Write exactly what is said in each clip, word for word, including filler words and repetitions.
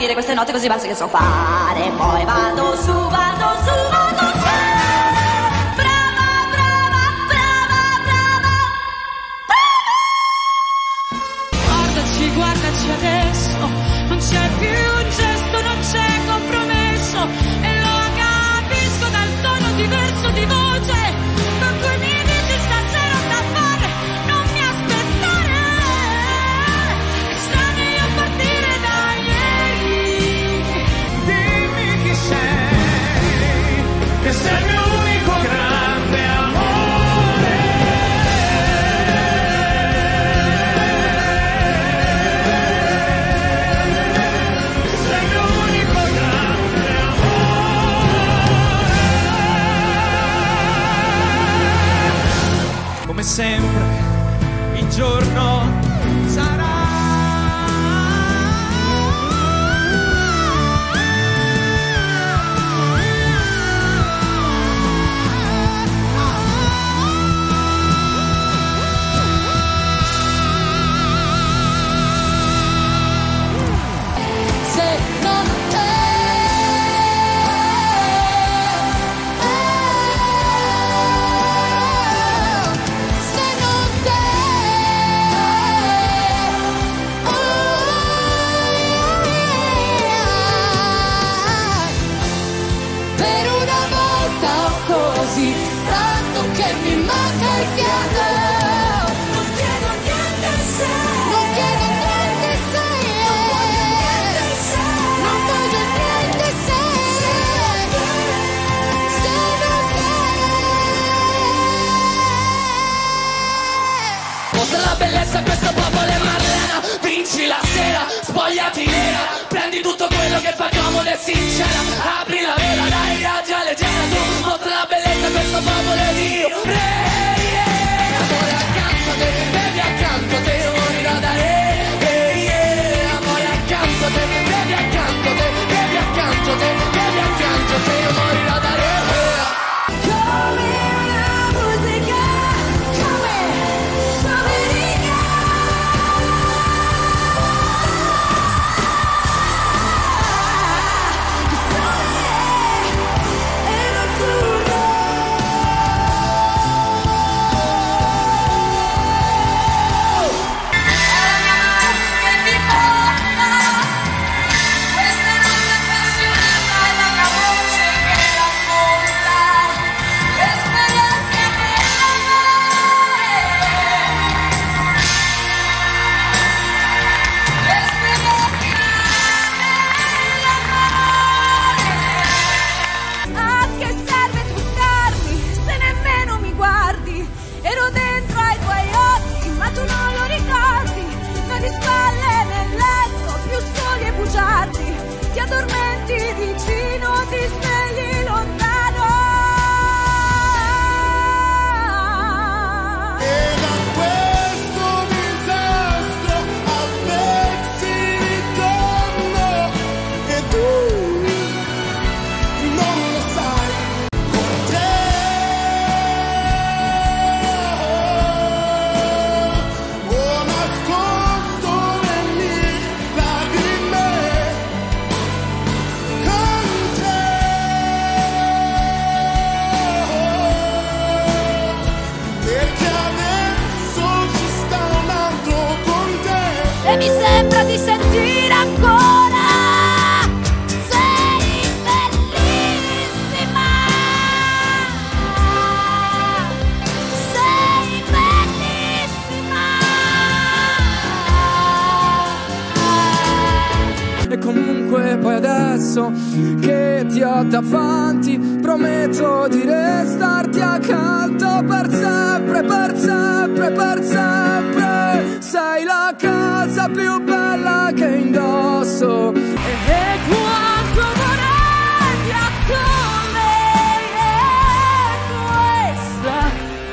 sentire queste note così basse che so fare. Poi vado su, vado su, vado su. Brava, brava, brava, brava, brava. Guardaci, guardaci adesso, non c'è più un gesto, non c'è compromesso, e lo capisco dal tono diverso di voce con cui mi dici stasera da fare. Non mi aspettare, stani a partire da ieri. Dimmi chi sei, che sei il mio unico grande amore. Sei il mio unico grande amore. Come sempre, il giorno sarà. Se non te, se non te, per una volta ho così tanto che mi manca il fiato. Non chiedo niente se, non chiedo niente se, non voglio niente se, se non te. Mostra la bellezza a questo popolo e Marlena, vinci la sera, spogliati nera, prendi tutto quello che fa comodo e sincera, apri la vela, dai viaggia leggera, tu mostra la bellezza a questo popolo ed io re, yeah. Amore accanto a te, bevi accanto a te, morirò da re, yeah, yeah. Amore accanto a te, bevi accanto a te, bevi accanto a te, bevi accanto a te, morirò da re, yeah. Come una musica, come, come riga. Il sole è notturno. È la mia mano che mi porta, questa notte appassionata è la mia voce che racconta l'esperienza dell'amore, l'esperienza dell'amore. A che serve truccarmi se nemmeno mi guardi? Ero dentro ai tuoi occhi ma tu non lo ricordi. Noi di spalle nel letto più soli e bugiardi, ti addormenti vicino, ti svegli lontano. E da questo disastro a pezzi ritorno, e tu non lo sai. Con te ho nascosto le mie lacrime. Con te, perché adesso ci sta un altro con te. E mi sembra di sentire ancora, sei bellissima, sei bellissima. E comunque poi adesso che ti ho davanti, prometto di restarti accanto per sempre, per sempre, per sempre. Sei la casa più bella che indosso. E quanto vorrei come questa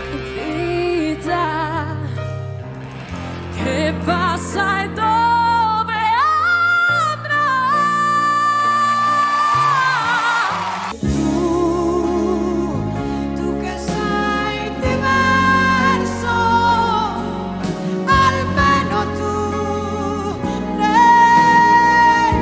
vita che passa e dove andrà. Tu, tu che sei diverso, almeno tu ne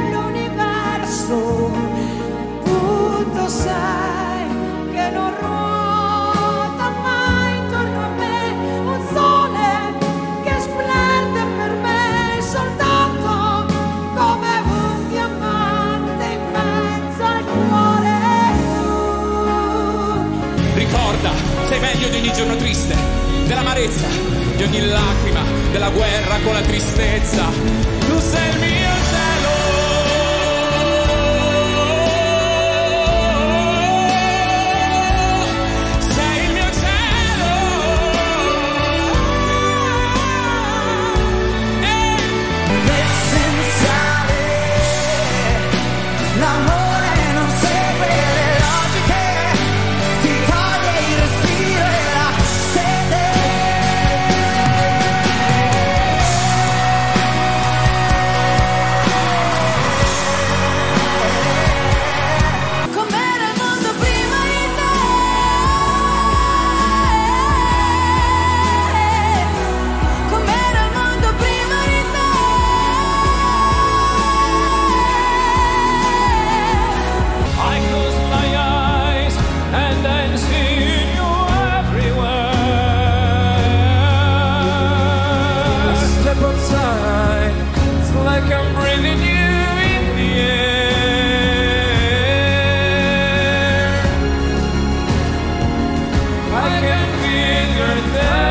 ricorda, sei meglio di ogni giorno triste, dell'amarezza, di ogni lacrima, della guerra con la tristezza. Tu sei il mio cielo. Sei il mio cielo. L'essenziale, l'amore non segue le logiche, ti toglie il respiro e la sete. Com'era il mondo prima di te? Com'era il mondo prima di te? I close my eyes and then see you everywhere. I step outside, it's like I'm breathing you in the air. I can feel you're there.